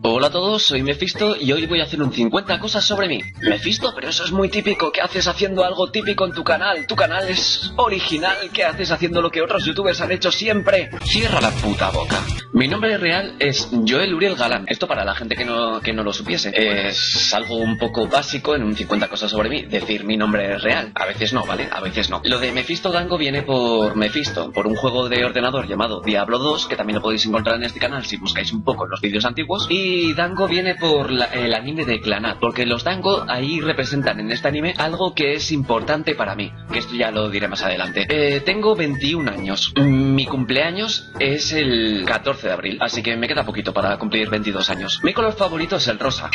Hola a todos, soy Mephisto y hoy voy a hacer un 50 cosas sobre mí. Mephisto, pero eso es muy típico. ¿Qué haces haciendo algo típico en tu canal? Tu canal es original. ¿Qué haces haciendo lo que otros youtubers han hecho siempre? Cierra la puta boca. Mi nombre real es Joel Uriel Galán. Esto para la gente que no lo supiese. Es algo un poco básico en un 50 cosas sobre mí, decir mi nombre real. A veces no, ¿vale? A veces no. Lo de Mephisto Dango viene por Mephisto, por un juego de ordenador llamado Diablo 2, que también lo podéis encontrar en este canal si buscáis un poco en los vídeos antiguos. Y Dango viene por el anime de Clannad, porque los Dango ahí representan en este anime algo que es importante para mí, que esto ya lo diré más adelante. Tengo 21 años. Mi cumpleaños es el 14 de abril, así que me queda poquito para cumplir 22 años. Mi color favorito es el rosa.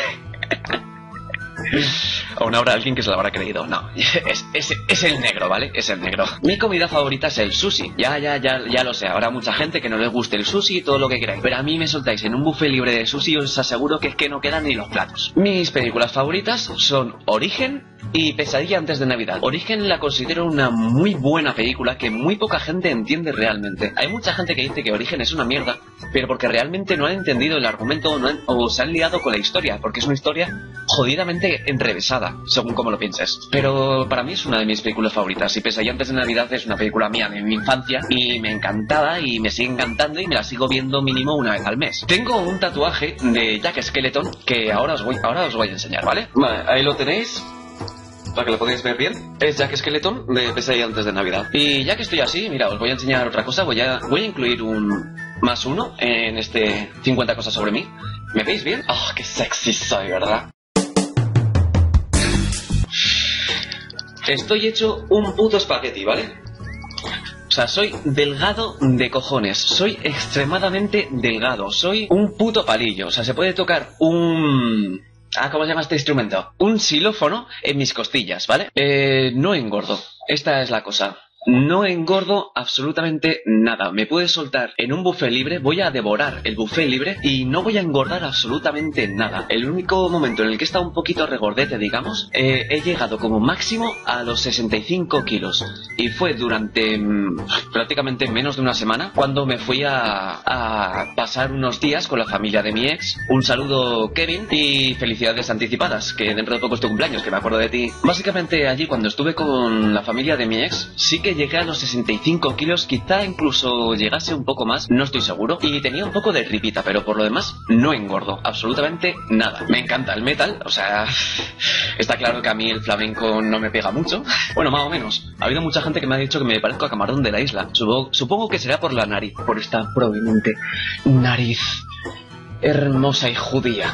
Aún habrá alguien que se lo habrá creído. No, es el negro, ¿vale? Es el negro. Mi comida favorita es el sushi. Ya lo sé. Habrá mucha gente que no les guste el sushi y todo lo que queráis, pero a mí me soltáis en un buffet libre de sushi y os aseguro que es que no quedan ni los platos. Mis películas favoritas son Origen y Pesadilla antes de Navidad. Origen la considero una muy buena película que muy poca gente entiende realmente. Hay mucha gente que dice que Origen es una mierda, pero porque realmente no han entendido el argumento o se han liado con la historia, porque es una historia jodidamente enrevesada, según como lo pienses. Pero para mí es una de mis películas favoritas, y Pesadilla antes de Navidad es una película mía de mi infancia y me encantaba y me sigue encantando y me la sigo viendo mínimo una vez al mes. Tengo un tatuaje de Jack Skeleton que ahora os voy a enseñar, ¿vale? Vale, ahí lo tenéis, para que lo podáis ver bien. Es Jack Skeleton de Pesadilla antes de Navidad. Y ya que estoy así, mira, os voy a enseñar otra cosa. Voy a incluir un +1 en este 50 cosas sobre mí. ¿Me veis bien? ¡Oh, qué sexy soy, ¿verdad? Estoy hecho un puto espagueti, ¿vale? O sea, soy delgado de cojones. Soy extremadamente delgado. Soy un puto palillo. O sea, se puede tocar un... ¿cómo se llama este instrumento? Un xilófono en mis costillas, ¿vale? No engordo. Esta es la cosa. No engordo absolutamente nada. Me puedes soltar en un buffet libre, voy a devorar el buffet libre y no voy a engordar absolutamente nada. El único momento en el que he estado un poquito regordete, digamos, he llegado como máximo a los 65 kilos. Y fue durante prácticamente menos de una semana cuando me fui a pasar unos días con la familia de mi ex. Un saludo, Kevin, y felicidades anticipadas, que dentro de poco es tu cumpleaños, que me acuerdo de ti. Básicamente allí cuando estuve con la familia de mi ex, sí que llegué a los 65 kilos, quizá incluso llegase un poco más, no estoy seguro, y tenía un poco de ripita, pero por lo demás no engordo, absolutamente nada. Me encanta el metal, o sea, está claro que a mí el flamenco no me pega mucho, bueno, más o menos. Ha habido mucha gente que me ha dicho que me parezco a Camarón de la Isla, supongo que será por la nariz, por esta prominente nariz hermosa y judía.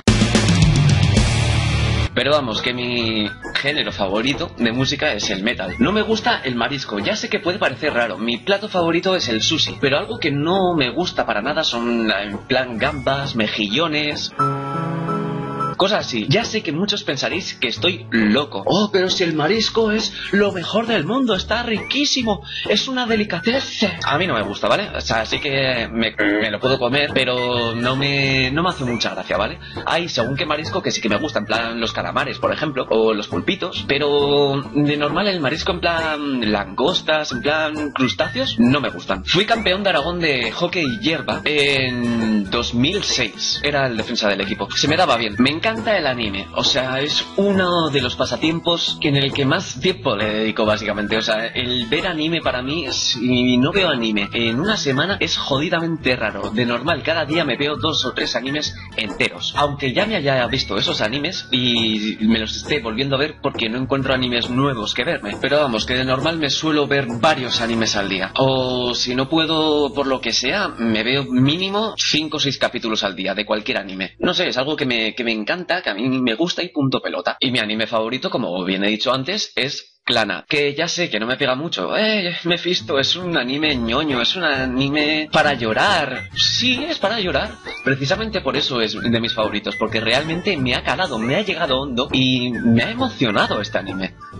Pero vamos, que mi género favorito de música es el metal. No me gusta el marisco, ya sé que puede parecer raro. Mi plato favorito es el sushi, pero algo que no me gusta para nada son en plan gambas, mejillones... cosas así. Ya sé que muchos pensaréis que estoy loco. Oh, pero si el marisco es lo mejor del mundo, está riquísimo, es una delicatez. A mí no me gusta, ¿vale? O sea, sí que me lo puedo comer, pero no me hace mucha gracia, ¿vale? Hay según qué marisco que sí que me gusta, en plan los calamares, por ejemplo, o los pulpitos, pero de normal el marisco en plan langostas, en plan crustáceos, no me gustan. Fui campeón de Aragón de hockey hierba en 2006. Era el defensa del equipo. Se me daba bien. Me encanta el anime, o sea, es uno de los pasatiempos en el que más tiempo le dedico básicamente. O sea, el ver anime para mí, si no veo anime en una semana es jodidamente raro. De normal cada día me veo 2 o 3 animes enteros, aunque ya me haya visto esos animes y me los esté volviendo a ver porque no encuentro animes nuevos que verme. Pero vamos, que de normal me suelo ver varios animes al día, o si no puedo por lo que sea, me veo mínimo 5 o 6 capítulos al día de cualquier anime. No sé, es algo que me encanta, que a mí me gusta y punto pelota. Y mi anime favorito, como bien he dicho antes, es Clannad, que ya sé que no me pega mucho. Mephisto, es un anime ñoño, es un anime para llorar. Sí, es para llorar. Precisamente por eso es de mis favoritos, porque realmente me ha calado, me ha llegado hondo y me ha emocionado este anime.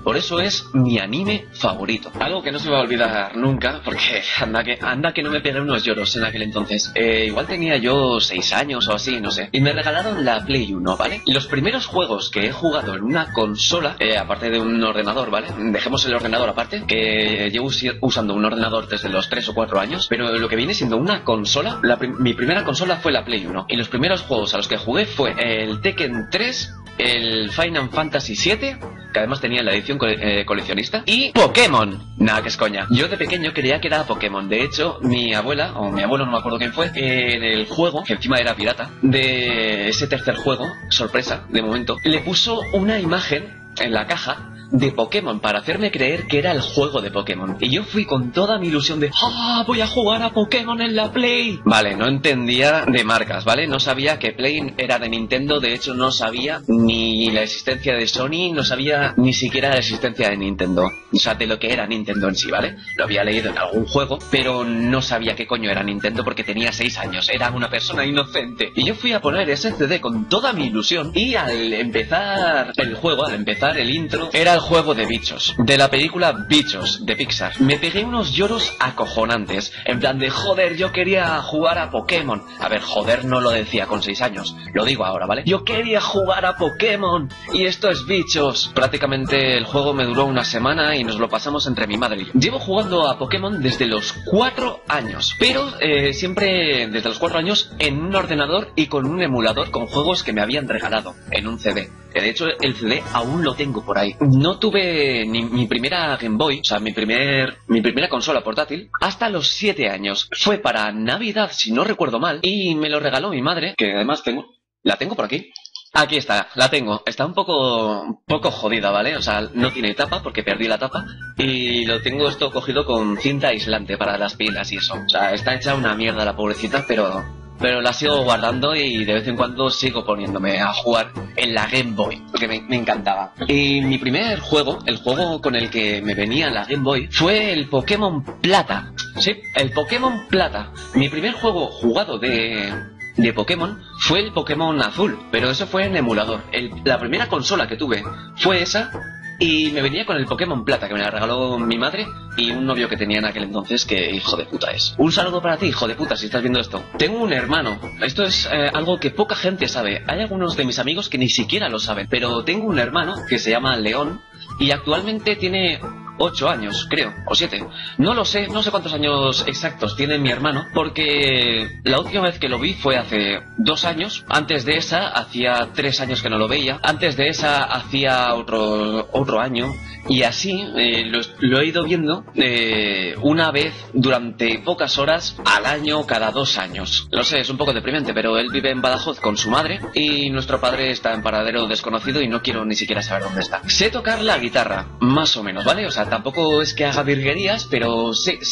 Por eso es mi anime favorito. Algo que no se me va a olvidar nunca, porque anda que no me pegué unos lloros en aquel entonces. Igual tenía yo 6 años o así, no sé. Y me regalaron la Play 1, ¿vale? Y los primeros juegos que he jugado en una consola, aparte de un ordenador, ¿vale? Dejemos el ordenador aparte, que llevo usando un ordenador desde los 3 o 4 años, pero lo que viene siendo una consola, mi primera consola fue la Play 1. Y los primeros juegos a los que jugué fue el Tekken 3, el Final Fantasy 7, que además tenía la edición coleccionista, y Pokémon. Nada, que es coña. Yo de pequeño creía que era Pokémon. De hecho, mi abuela, o mi abuelo, no me acuerdo quién fue, en el juego, que encima era pirata, de ese tercer juego, sorpresa, de momento, le puso una imagen en la caja de Pokémon para hacerme creer que era el juego de Pokémon. Y yo fui con toda mi ilusión de voy a jugar a Pokémon en la Play. Vale, no entendía de marcas, ¿vale? No sabía que Play era de Nintendo. De hecho, no sabía ni la existencia de Sony, no sabía ni siquiera la existencia de Nintendo. O sea, de lo que era Nintendo en sí, ¿vale? Lo había leído en algún juego, pero no sabía qué coño era Nintendo porque tenía 6 años. Era una persona inocente. Y yo fui a poner ese CD con toda mi ilusión, y al empezar el juego, al empezar el intro, era el juego de Bichos, de la película Bichos, de Pixar. Me pegué unos lloros acojonantes, en plan de joder, yo quería jugar a Pokémon. A ver, joder no lo decía con 6 años, lo digo ahora, ¿vale? Yo quería jugar a Pokémon, y esto es Bichos. Prácticamente el juego me duró una semana y nos lo pasamos entre mi madre y yo. Llevo jugando a Pokémon desde los 4 años, pero siempre desde los 4 años en un ordenador y con un emulador con juegos que me habían regalado en un CD. De hecho, el CD aún lo tengo por ahí. No tuve ni mi primera Game Boy, o sea, mi primera consola portátil, hasta los 7 años. Fue para Navidad, si no recuerdo mal, y me lo regaló mi madre, que además la tengo por aquí. Aquí está, la tengo. Está un poco jodida, ¿vale? O sea, no tiene tapa porque perdí la tapa, y lo tengo esto cogido con cinta aislante para las pilas y eso. O sea, está hecha una mierda la pobrecita, pero la sigo guardando y de vez en cuando sigo poniéndome a jugar en la Game Boy, porque me encantaba. Y mi primer juego, el juego con el que me venía la Game Boy, fue el Pokémon Plata. Sí, el Pokémon Plata. Mi primer juego jugado de Pokémon fue el Pokémon Azul, pero eso fue en emulador. La primera consola que tuve fue esa, y me venía con el Pokémon Plata, que me la regaló mi madre y un novio que tenía en aquel entonces, que hijo de puta es. Un saludo para ti, hijo de puta, si estás viendo esto. Tengo un hermano. Esto es algo que poca gente sabe. Hay algunos de mis amigos que ni siquiera lo saben, pero tengo un hermano que se llama León y actualmente tiene 8 años, creo, o 7. No lo sé, no sé cuántos años exactos tiene mi hermano, porque la última vez que lo vi fue hace 2 años. Antes de esa, hacía 3 años que no lo veía. Antes de esa, hacía otro año. Y así lo he ido viendo una vez durante pocas horas al año, cada 2 años. Lo sé, es un poco deprimente, pero él vive en Badajoz con su madre y nuestro padre está en paradero desconocido y no quiero ni siquiera saber dónde está. Sé tocar la guitarra, más o menos, ¿vale? O sea, tampoco es que haga virguerías, pero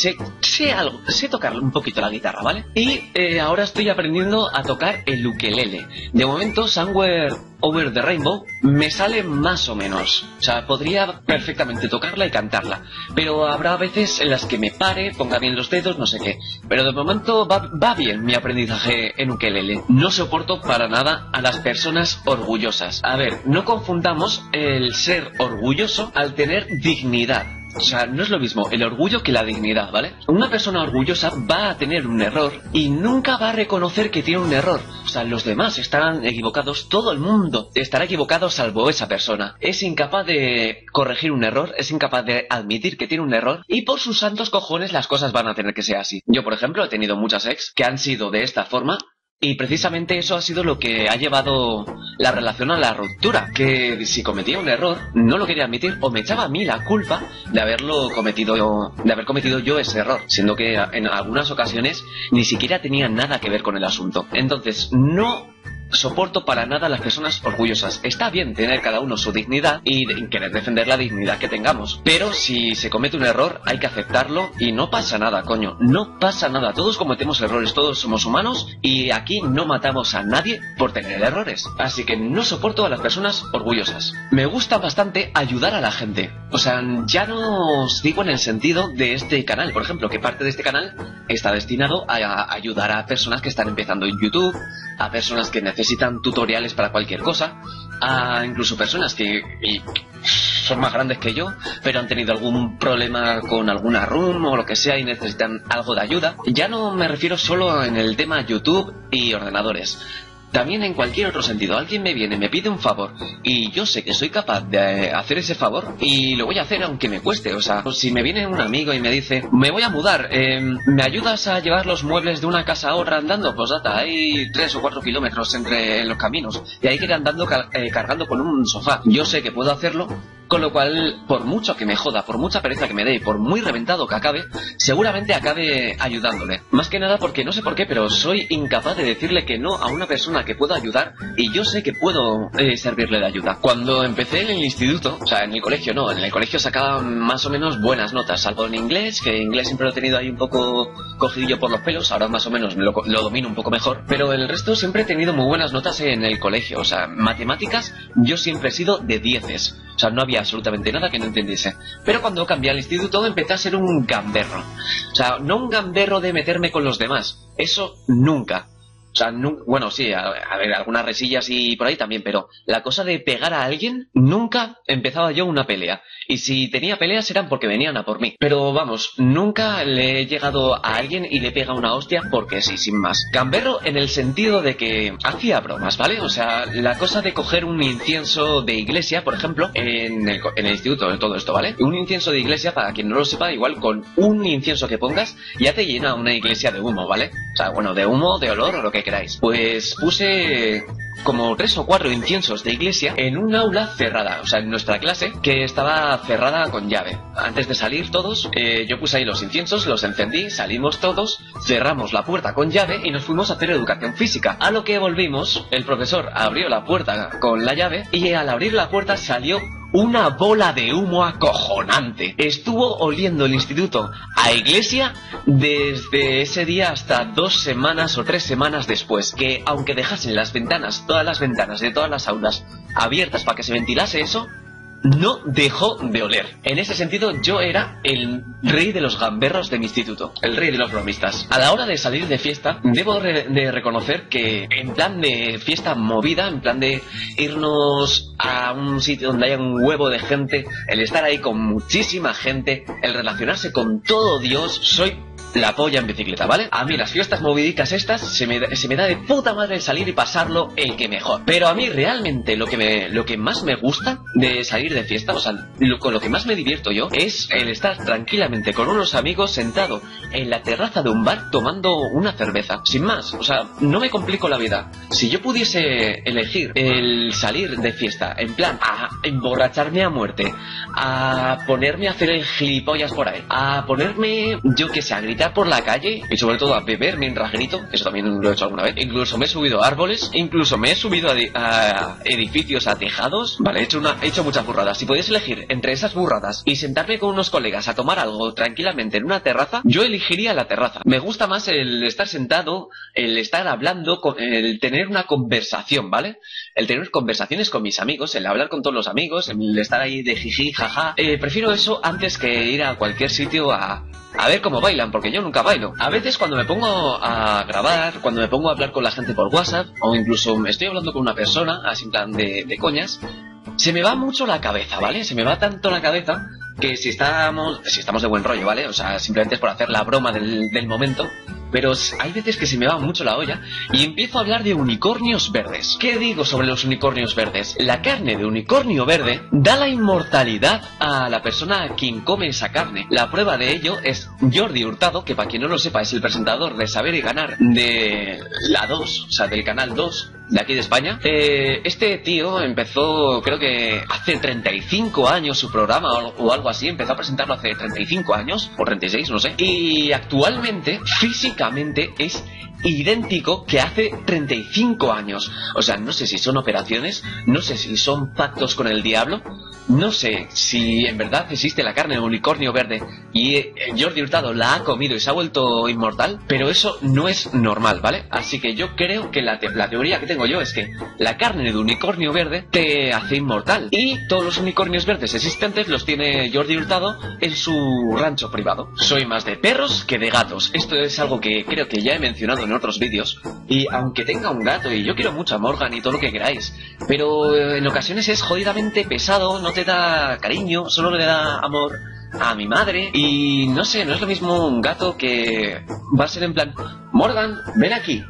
sé algo, sé tocar un poquito la guitarra, ¿vale? Y ahora estoy aprendiendo a tocar el ukelele. De momento, Somewhere Over the Rainbow me sale más o menos. O sea, podría perfectamente tocarla y cantarla, pero habrá veces en las que me pare, ponga bien los dedos, no sé qué. Pero de momento va bien mi aprendizaje en ukelele. No soporto para nada a las personas orgullosas. A ver, no confundamos el ser orgulloso al tener dignidad. O sea, no es lo mismo el orgullo que la dignidad, ¿vale? Una persona orgullosa va a tener un error y nunca va a reconocer que tiene un error. O sea, los demás estarán equivocados, todo el mundo estará equivocado salvo esa persona. Es incapaz de corregir un error, es incapaz de admitir que tiene un error, y por sus santos cojones las cosas van a tener que ser así. Yo, por ejemplo, he tenido muchas ex que han sido de esta forma, y precisamente eso ha sido lo que ha llevado la relación a la ruptura. Que si cometía un error, no lo quería admitir o me echaba a mí la culpa de haber cometido yo ese error, siendo que en algunas ocasiones ni siquiera tenía nada que ver con el asunto. Entonces, no soporto para nada a las personas orgullosas. Está bien tener cada uno su dignidad y querer defender la dignidad que tengamos, pero si se comete un error hay que aceptarlo y no pasa nada, coño, no pasa nada. Todos cometemos errores, todos somos humanos y aquí no matamos a nadie por tener errores. Así que no soporto a las personas orgullosas. Me gusta bastante ayudar a la gente. O sea, ya no os digo en el sentido de este canal, por ejemplo, que parte de este canal está destinado a ayudar a personas que están empezando en YouTube, a personas que necesitan tutoriales para cualquier cosa, a incluso personas que son más grandes que yo, pero han tenido algún problema con alguna room o lo que sea y necesitan algo de ayuda. Ya no me refiero solo en el tema YouTube y ordenadores. También en cualquier otro sentido, alguien me viene, me pide un favor y yo sé que soy capaz de hacer ese favor y lo voy a hacer aunque me cueste. O sea, si me viene un amigo y me dice, me voy a mudar, ¿me ayudas a llevar los muebles de una casa a otra andando? Pues data, hay 3 o 4 kilómetros entre los caminos y hay que ir andando cargando con un sofá. Yo sé que puedo hacerlo, con lo cual, por mucho que me joda, por mucha pereza que me dé, por muy reventado que acabe, seguramente acabe ayudándole. Más que nada porque no sé por qué, pero soy incapaz de decirle que no a una persona que puedo ayudar y yo sé que puedo servirle de ayuda. Cuando empecé en el instituto, o sea, en el colegio no, en el colegio sacaba más o menos buenas notas, salvo en inglés, que inglés siempre lo he tenido ahí un poco cogidillo por los pelos, ahora más o menos lo domino un poco mejor, pero el resto siempre he tenido muy buenas notas en el colegio. O sea, matemáticas yo siempre he sido de 10. O sea, no había absolutamente nada que no entendiese. Pero cuando cambié al instituto empecé a ser un gamberro. O sea, no un gamberro de meterme con los demás, eso nunca. O sea, bueno, sí, a ver, algunas resillas y por ahí también, pero la cosa de pegar a alguien, nunca empezaba yo una pelea. Y si tenía peleas eran porque venían a por mí. Pero vamos, nunca le he llegado a alguien y le pega una hostia porque sí, sin más. Gamberro en el sentido de que hacía bromas, ¿vale? O sea, la cosa de coger un incienso de iglesia, por ejemplo, en el instituto, de todo esto, ¿vale? Un incienso de iglesia, para quien no lo sepa, igual con un incienso que pongas, ya te llena una iglesia de humo, ¿vale? O sea, bueno, de humo, de olor o lo que queráis. Pues puse como 3 o 4 inciensos de iglesia en un aula cerrada, o sea, en nuestra clase, que estaba cerrada con llave. Antes de salir todos, yo puse ahí los inciensos, los encendí, salimos todos, cerramos la puerta con llave y nos fuimos a hacer educación física. A lo que volvimos, el profesor abrió la puerta con la llave y al abrir la puerta salió una bola de humo acojonante. Estuvo oliendo el instituto a iglesia desde ese día hasta 2 semanas o 3 semanas después, que aunque dejasen las ventanas, todas las ventanas de todas las aulas abiertas para que se ventilase eso, no dejó de oler. En ese sentido yo era el rey de los gamberros de mi instituto, el rey de los bromistas. A la hora de salir de fiesta, debo de reconocer que en plan de fiesta movida, en plan de irnos a un sitio donde haya un huevo de gente, el estar ahí con muchísima gente, el relacionarse con todo Dios, soy la polla en bicicleta, ¿vale? A mí las fiestas movidicas estas se me da de puta madre el salir y pasarlo el que mejor. Pero a mí realmente lo que más me gusta de salir de fiesta, o sea, con lo que más me divierto yo, es el estar tranquilamente con unos amigos sentado en la terraza de un bar tomando una cerveza. Sin más, o sea, no me complico la vida. Si yo pudiese elegir el salir de fiesta en plan a emborracharme a muerte, a ponerme a hacer el gilipollas por ahí, a ponerme, yo que sé, a gritar por la calle y sobre todo a beber mientras grito, eso también lo he hecho alguna vez, incluso me he subido a árboles, incluso me he subido a edificios, a tejados, vale, he hecho muchas burradas. Si podéis elegir entre esas burradas y sentarme con unos colegas a tomar algo tranquilamente en una terraza, yo elegiría la terraza. Me gusta más el estar sentado, el estar hablando, el tener una conversación, ¿vale? El tener conversaciones con mis amigos, el hablar con todos los amigos, el estar ahí de jiji, jaja. Prefiero eso antes que ir a cualquier sitio a ver cómo bailan, porque yo nunca bailo. A veces cuando me pongo a grabar, cuando me pongo a hablar con la gente por WhatsApp, o incluso me estoy hablando con una persona, así en plan de coñas, se me va mucho la cabeza, ¿vale? Se me va tanto la cabeza que si estamos de buen rollo, ¿vale? O sea, simplemente es por hacer la broma del momento. Pero hay veces que se me va mucho la olla y empiezo a hablar de unicornios verdes. ¿Qué digo sobre los unicornios verdes? La carne de unicornio verde da la inmortalidad a la persona a quien come esa carne. La prueba de ello es Jordi Hurtado, que para quien no lo sepa es el presentador de Saber y Ganar de la 2, o sea, del canal 2 de aquí de España. Este tío empezó, creo que hace 35 años su programa o algo así, empezó a presentarlo hace 35 años, o 36, no sé, y actualmente, físicamente, es idéntico que hace 35 años. O sea, no sé si son operaciones, no sé si son pactos con el diablo, no sé si en verdad existe la carne de unicornio verde y Jordi Hurtado la ha comido y se ha vuelto inmortal, pero eso no es normal, ¿vale? Así que yo creo que la teoría que tengo yo es que la carne de unicornio verde te hace inmortal y todos los unicornios verdes existentes los tiene Jordi Hurtado en su rancho privado. Soy más de perros que de gatos. Esto es algo que creo que ya he mencionado en otros vídeos, y aunque tenga un gato y yo quiero mucho a Morgan y todo lo que queráis, pero en ocasiones es jodidamente pesado, no no te da cariño, solo le da amor a mi madre. Y no sé, no es lo mismo un gato que va a ser en plan, Morgan, ven aquí.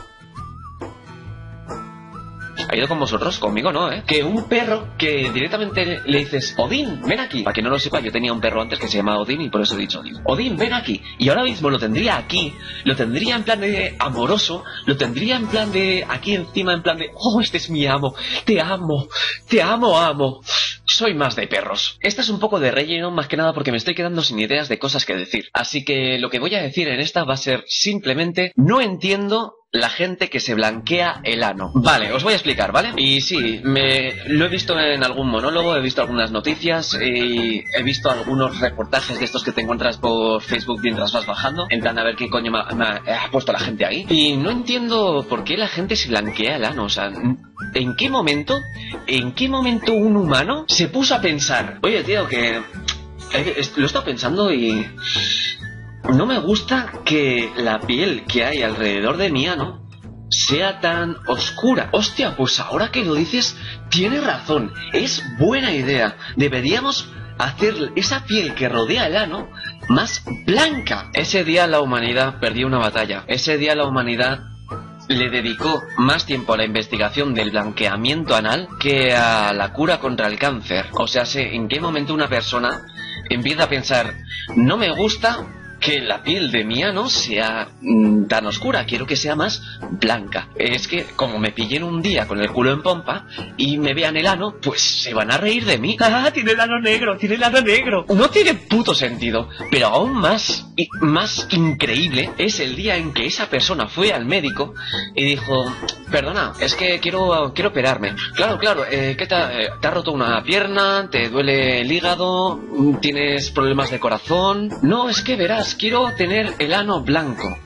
¿Ha ido con vosotros? Conmigo no, ¿eh? Que un perro que directamente le dices, Odín, ven aquí. Para que no lo sepa, yo tenía un perro antes que se llamaba Odín y por eso he dicho Odín. Odín, ven aquí. Y ahora mismo lo tendría aquí, lo tendría en plan de amoroso, lo tendría en plan de aquí encima, en plan de, oh, este es mi amo, te amo, amo. Soy más de perros. Esta es un poco de relleno, más que nada porque me estoy quedando sin ideas de cosas que decir. Así que lo que voy a decir en esta va a ser simplemente, no entiendo la gente que se blanquea el ano. Vale, os voy a explicar, ¿vale? Y sí, lo he visto en algún monólogo, he visto algunas noticias y he visto algunos reportajes de estos que te encuentras por Facebook mientras vas bajando, en plan a ver qué coño me ha puesto la gente ahí. Y no entiendo por qué la gente se blanquea el ano, o sea, ¿en qué momento un humano se puso a pensar, oye tío, que lo he estado pensando y no me gusta que la piel que hay alrededor de mi ano sea tan oscura? Hostia, pues ahora que lo dices, tienes razón, es buena idea. Deberíamos hacer esa piel que rodea el ano más blanca. Ese día la humanidad perdió una batalla. Ese día la humanidad le dedicó más tiempo a la investigación del blanqueamiento anal que a la cura contra el cáncer. O sea, sé en qué momento una persona empieza a pensar, no me gusta que la piel de mi ano sea tan oscura, quiero que sea más blanca. Es que como me pillen un día con el culo en pompa y me vean el ano, pues se van a reír de mí. ¡Ah, tiene el ano negro, tiene el ano negro! No tiene puto sentido, pero aún más increíble es el día en que esa persona fue al médico y dijo, perdona, es que quiero operarme. Claro, ¿qué te ha roto una pierna? ¿Te duele el hígado? ¿Tienes problemas de corazón? No, es que verás, quiero tener el ano blanco.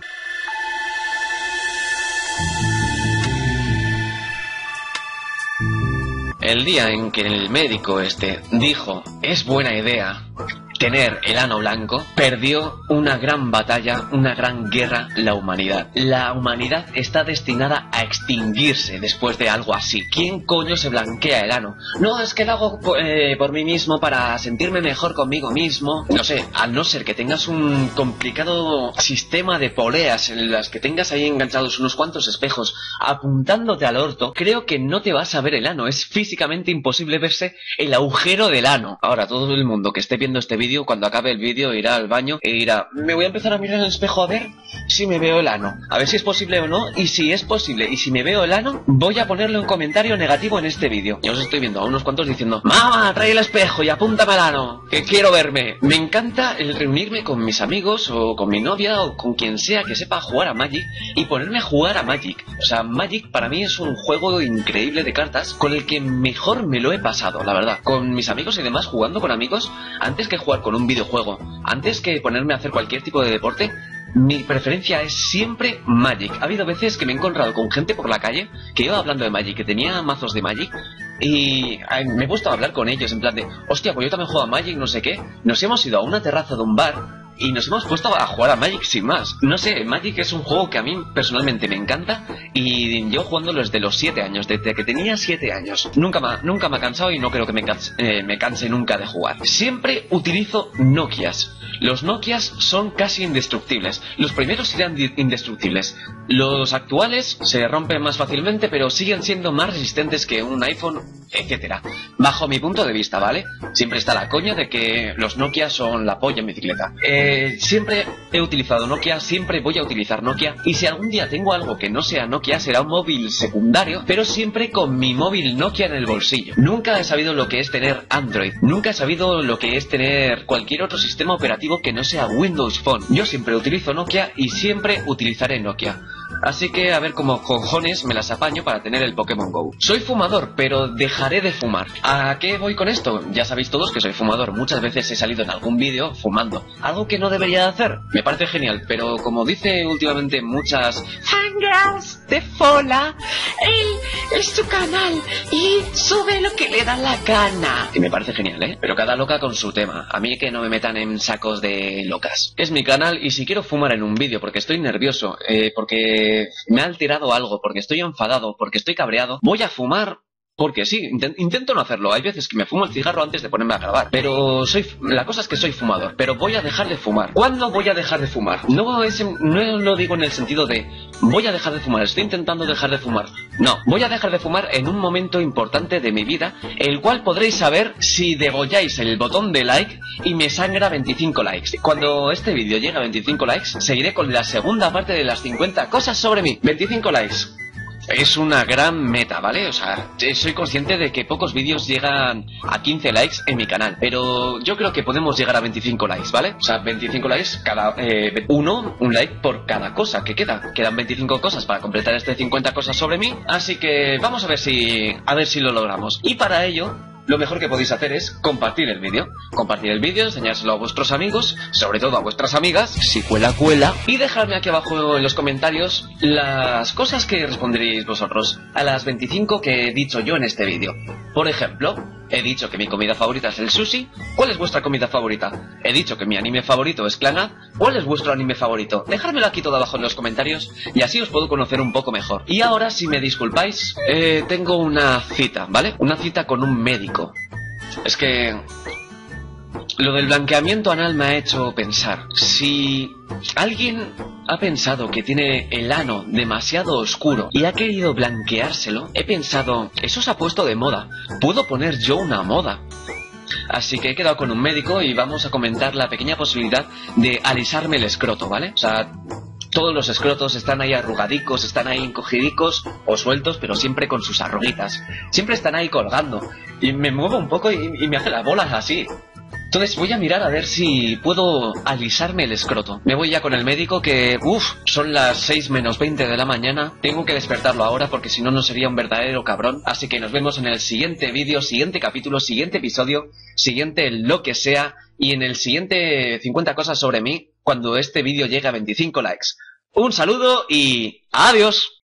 El día en que el médico dijo, es buena idea tener el ano blanco, perdió una gran batalla, una gran guerra la humanidad. La humanidad está destinada a extinguirse después de algo así. ¿Quién coño se blanquea el ano? No, es que lo hago por mí mismo para sentirme mejor conmigo mismo. No sé, a no ser que tengas un complicado sistema de poleas en las que tengas ahí enganchados unos cuantos espejos apuntándote al orto, creo que no te vas a ver el ano. Es físicamente imposible verse el agujero del ano. Ahora, todo el mundo que esté viendo este vídeo, cuando acabe el vídeo, irá al baño e irá, me voy a empezar a mirar en el espejo a ver si me veo el ano, a ver si es posible o no, y si es posible y si me veo el ano, voy a ponerle un comentario negativo en este vídeo. Ya os estoy viendo a unos cuantos diciendo, mamá, trae el espejo y apúntame al ano, que quiero verme. Me encanta el reunirme con mis amigos o con mi novia o con quien sea que sepa jugar a Magic y ponerme a jugar a Magic. O sea, Magic para mí es un juego increíble de cartas con el que mejor me lo he pasado, la verdad. Con mis amigos y demás, jugando con amigos, antes que jugar con un videojuego, antes que ponerme a hacer cualquier tipo de deporte, mi preferencia es siempre Magic. Ha habido veces que me he encontrado con gente por la calle que iba hablando de Magic, que tenía mazos de Magic, y me he puesto a hablar con ellos en plan de, hostia, pues yo también juego a Magic, no sé qué. Nos hemos ido a una terraza de un bar y nos hemos puesto a jugar a Magic sin más. No sé, Magic es un juego que a mí personalmente me encanta y llevo jugándolo desde los 7 años, desde que tenía 7 años. Nunca me ha cansado y no creo que me canse nunca de jugar. Siempre utilizo Nokias. Los Nokias son casi indestructibles. Los primeros eran indestructibles. Los actuales se rompen más fácilmente, pero siguen siendo más resistentes que un iPhone, etcétera. Bajo mi punto de vista, ¿vale? Siempre está la coña de que los Nokia son la polla en bicicleta. Siempre he utilizado Nokia, siempre voy a utilizar Nokia, y si algún día tengo algo que no sea Nokia, será un móvil secundario, pero siempre con mi móvil Nokia en el bolsillo. Nunca he sabido lo que es tener Android, nunca he sabido lo que es tener cualquier otro sistema operativo que no sea Windows Phone. Yo siempre utilizo Nokia y siempre utilizaré Nokia. Así que a ver cómo cojones me las apaño para tener el Pokémon GO. Soy fumador, pero dejaré de fumar. ¿A qué voy con esto? Ya sabéis todos que soy fumador. Muchas veces he salido en algún vídeo fumando. Algo que no debería hacer. Me parece genial, pero como dice últimamente muchas fangirls de Fola, él es su canal y sube lo que le da la gana. Y me parece genial, ¿eh? Pero cada loca con su tema. A mí que no me metan en sacos de locas. Es mi canal y si quiero fumar en un vídeo porque estoy nervioso, porque me ha alterado algo, porque estoy enfadado, porque estoy cabreado, voy a fumar Porque sí, intento no hacerlo. Hay veces que me fumo el cigarro antes de ponerme a grabar. Pero la cosa es que soy fumador. Pero voy a dejar de fumar. ¿Cuándo voy a dejar de fumar? No lo digo en el sentido de voy a dejar de fumar, estoy intentando dejar de fumar. No, voy a dejar de fumar en un momento importante de mi vida, el cual podréis saber si degolláis el botón de like y me sangra 25 likes. Cuando este vídeo llegue a 25 likes, seguiré con la segunda parte de las 50 cosas sobre mí. 25 likes. Es una gran meta, ¿vale? O sea, soy consciente de que pocos vídeos llegan a 15 likes en mi canal, pero yo creo que podemos llegar a 25 likes, ¿vale? O sea, 25 likes un like por cada cosa que queda. Quedan 25 cosas para completar este 50 cosas sobre mí, así que vamos a ver si lo logramos. Y para ello, lo mejor que podéis hacer es compartir el vídeo. Compartir el vídeo, enseñárselo a vuestros amigos, sobre todo a vuestras amigas, si cuela, cuela. Y dejadme aquí abajo en los comentarios las cosas que responderéis vosotros a las 25 que he dicho yo en este vídeo. Por ejemplo, he dicho que mi comida favorita es el sushi. ¿Cuál es vuestra comida favorita? He dicho que mi anime favorito es Clannad. ¿Cuál es vuestro anime favorito? Dejádmelo aquí todo abajo en los comentarios y así os puedo conocer un poco mejor. Y ahora, si me disculpáis, tengo una cita, ¿vale? Una cita con un médico. Es que lo del blanqueamiento anal me ha hecho pensar. Si alguien ha pensado que tiene el ano demasiado oscuro y ha querido blanqueárselo, he pensado, eso se ha puesto de moda. ¿Puedo poner yo una moda? Así que he quedado con un médico y vamos a comentar la pequeña posibilidad de alisarme el escroto, ¿vale? O sea, todos los escrotos están ahí arrugadicos, están ahí encogidicos o sueltos, pero siempre con sus arruguitas. Siempre están ahí colgando. Y me muevo un poco y me hace las bolas así. Entonces voy a mirar a ver si puedo alisarme el escroto. Me voy ya con el médico que, son las 6 menos 20 de la mañana. Tengo que despertarlo ahora porque si no, no sería un verdadero cabrón. Así que nos vemos en el siguiente vídeo, siguiente capítulo, siguiente episodio, siguiente lo que sea. Y en el siguiente 50 cosas sobre mí, cuando este vídeo llegue a 25 likes. Un saludo y adiós.